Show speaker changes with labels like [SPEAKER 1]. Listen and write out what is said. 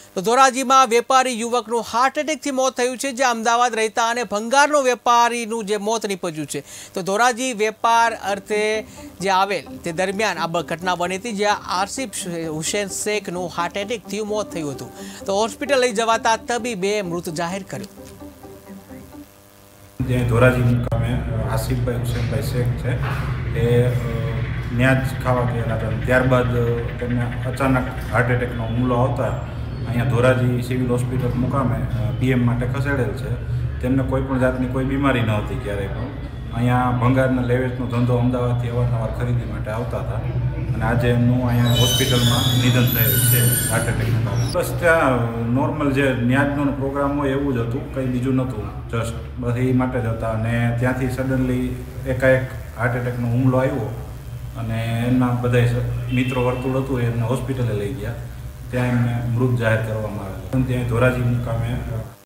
[SPEAKER 1] તો ધોરાજીમાં વેપારી યુવકનું હાર્ટ એટેકથી મોત થયું છે, જે અમદાવાદ રહેતા અને ભંગારનો વેપારીનું જે મોત નીપજ્યું છે। તો ધોરાજી વેપાર અર્થે જે આવેલ તે દરમિયાન આ ઘટના બની હતી, જ્યાં આસિફ હુસૈન શેખનું હાર્ટ એટેકથી મોત થયું હતું। તો હોસ્પિટલ લઈ જવાતા તબીબે મૃત જાહેર કર્યો।
[SPEAKER 2] ધોરાજી મુકામે આસિફભાઈ હુસૈનભાઈ શેખ છે, એ ન્યાજ ખાવા ગયેલા હતા। ત્યારબાદ તેમને અચાનક હાર્ટ એટેકનો હુમલો આવતા અહીંયા ધોરાજી સિવિલ હોસ્પિટલ મુકામે પીએમ માટે ખસેડેલ છે। તેમને કોઈ પણ જાતની કોઈ બીમારી ન હતી ક્યારેય પણ। અહીંયા ભંગારના લેવેચનો ધંધો અમદાવાદથી અવારનવાર ખરીદી માટે આવતા હતા અને આજે એમનું અહીંયા હોસ્પિટલમાં નિધન થયેલ છે હાર્ટ એટેકના કારણે। બસ ત્યાં નોર્મલ જે ન્યાજનો પ્રોગ્રામ હોય એવું જ હતું, કંઈ બીજું નહોતું, જસ્ટ બસ એ માટે જ હતા। અને ત્યાંથી સડનલી એકાએક હાર્ટ એટેકનો હુમલો આવ્યો અને એમના બધા મિત્રો વર્તુળ હતું એમને હોસ્પિટલે લઈ ગયા, ત્યાં એમને મૃત જાહેર કરવામાં આવેલ। ત્યાં ધોરાજી મુકામે